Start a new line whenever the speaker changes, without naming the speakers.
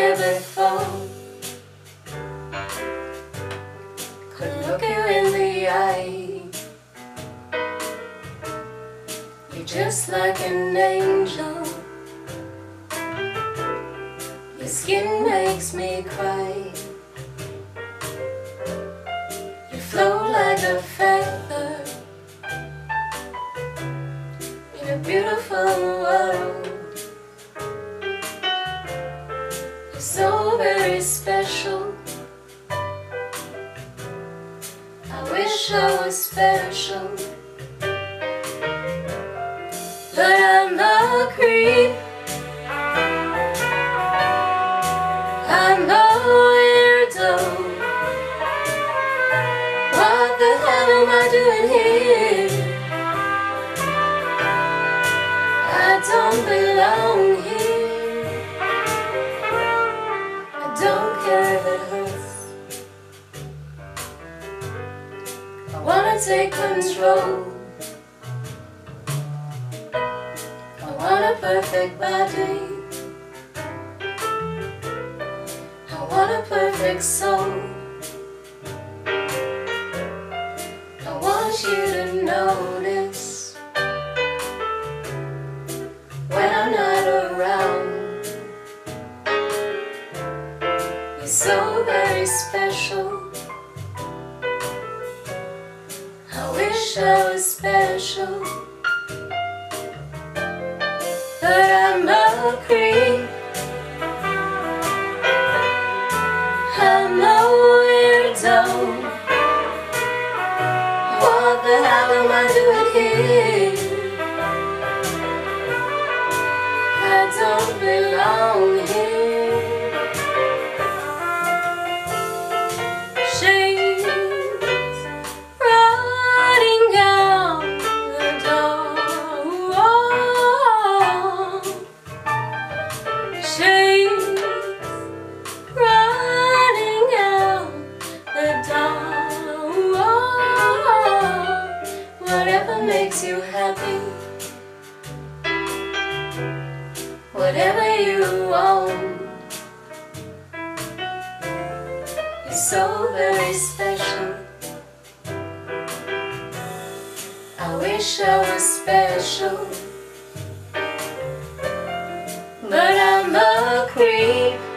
here before. Could look you in the eye. You're just like an angel. Your skin makes me cry. You flow like a feather in a beautiful world. You're so very special. I wish I was special, but I'm a creep. I'm a weirdo. What the hell am I doing here? I don't belong here. I don't care if it hurts. I wanna take control. I want a perfect body. I want a perfect soul. I want you to notice when I'm not around. You're so very special. I wish I was special, but I'm a creep. I'm a weirdo. What the hell am I doing here? I don't belong here. She's running out the door. She's running out the door. Whatever makes you happy, whatever you want. You're so very special. I wish I was special, but I'm a creep.